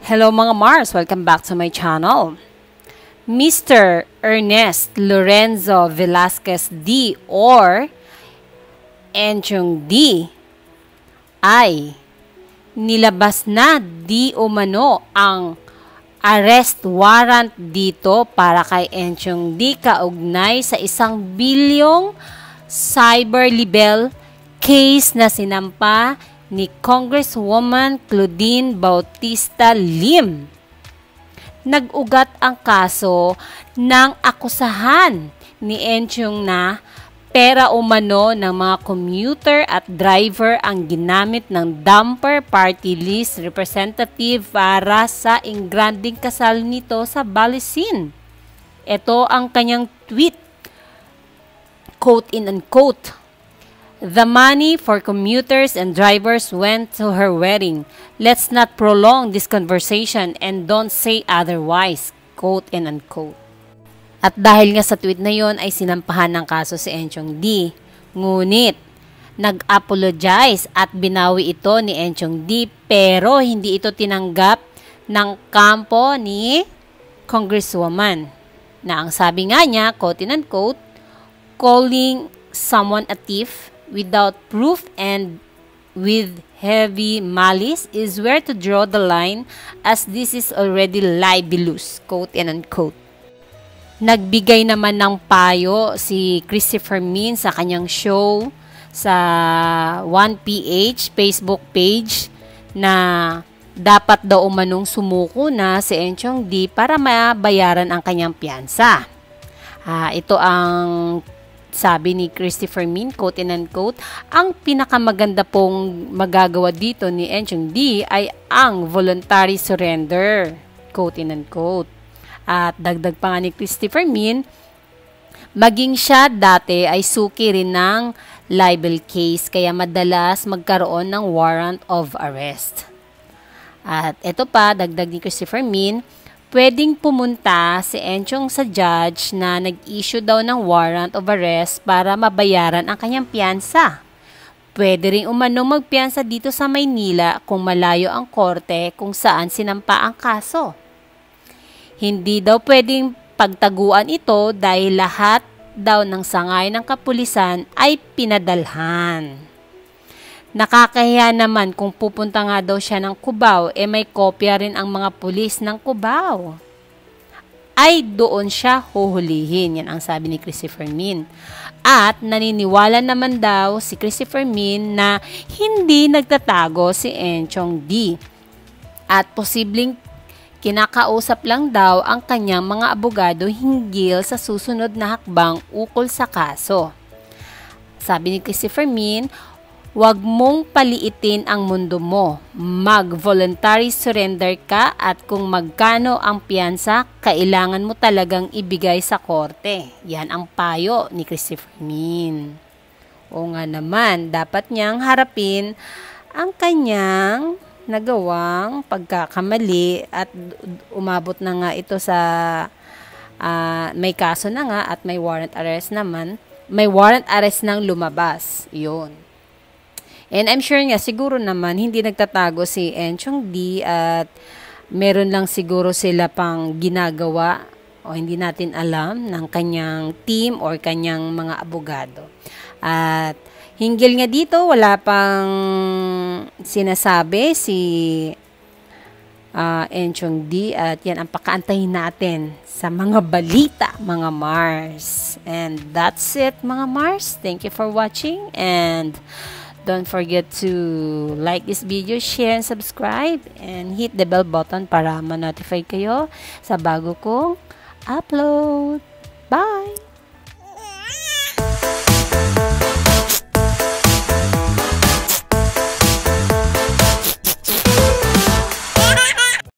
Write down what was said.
Hello mga Mars! Welcome back to my channel. Mr. Ernest Lorenzo Velasquez D. or Enchong D. ay nilabas na di umano ang arrest warrant dito para kay Enchong D kaugnay sa 1 bilyong cyber libel case na sinampa ni Congresswoman Claudine Bautista Lim. Nag-ugat ang kaso ng akusahan ni Enchong na pera umano ng mga commuter at driver ang ginamit ng dumper party list representative para sa ingranding kasal nito sa Balisin. Ito ang kanyang tweet, quote in unquote, "The money for commuters and drivers went to her wedding. Let's not prolong this conversation and don't say otherwise." Quote and unquote. At dahil nga sa tweet na yon ay sinampahan ng kaso si Enchong D. Ngunit, nag-apologize at binawi ito ni Enchong D pero hindi ito tinanggap ng kampo ni Congresswoman. Na ang sabi nga niya, quote and unquote, "Calling someone a thief without proof and with heavy malice is where to draw the line as this is already libelous," quote and unquote. Nagbigay naman ng payo si Christopher Min sa kanyang show sa 1PH Facebook page na dapat daw umanong sumuko na si Enchong D para mabayaran ang kanyang piyansa. Ito ang sabi ni Christopher Min, quote and unquote, "Ang pinakamaganda pong magagawa dito ni Enchong D ay ang voluntary surrender," quote and unquote. At dagdag pa nga ni Christopher Min, maging siya dati ay suki rin ng libel case kaya madalas magkaroon ng warrant of arrest. At ito pa, dagdag ni Christopher Min, pwedeng pumunta si Enchong sa judge na nag-issue daw ng warrant of arrest para mabayaran ang kanyang piyansa. Pwede rin umanong magpiyansa dito sa Maynila kung malayo ang korte kung saan sinampa ang kaso. Hindi daw pwedeng pagtaguan ito dahil lahat daw ng sangay ng kapulisan ay pinadalhan. Nakakahiya naman kung pupunta nga daw siya ng Cubao, may kopya rin ang mga pulis ng Cubao. Ay doon siya huhulihin, yan ang sabi ni Christopher Min. At naniniwala naman daw si Christopher Min na hindi nagtatago si Enchong D. At posibleng kinakausap lang daw ang kanyang mga abogado hinggil sa susunod na hakbang ukol sa kaso. Sabi ni Christopher Min, "Huwag mong paliitin ang mundo mo. Mag-voluntary surrender ka at kung magkano ang piyansa, kailangan mo talagang ibigay sa korte." Yan ang payo ni Christopher Min. O nga naman, dapat niyang harapin ang kanyang nagawang pagkakamali at umabot na nga ito sa may kaso na nga at may warrant arrest naman. May warrant arrest nang lumabas. Yun. And I'm sure nga, siguro naman, hindi nagtatago si Enchong D at meron lang siguro sila pang ginagawa o hindi natin alam ng kanyang team or kanyang mga abogado. At hinggil nga dito, wala pang sinasabi si Enchong D at yan ang pakaantahin natin sa mga balita, mga Mars. And that's it, mga Mars. Thank you for watching and don't forget to like this video, share, and subscribe, and hit the bell button para ma-notify kayo sa bago kong upload. Bye!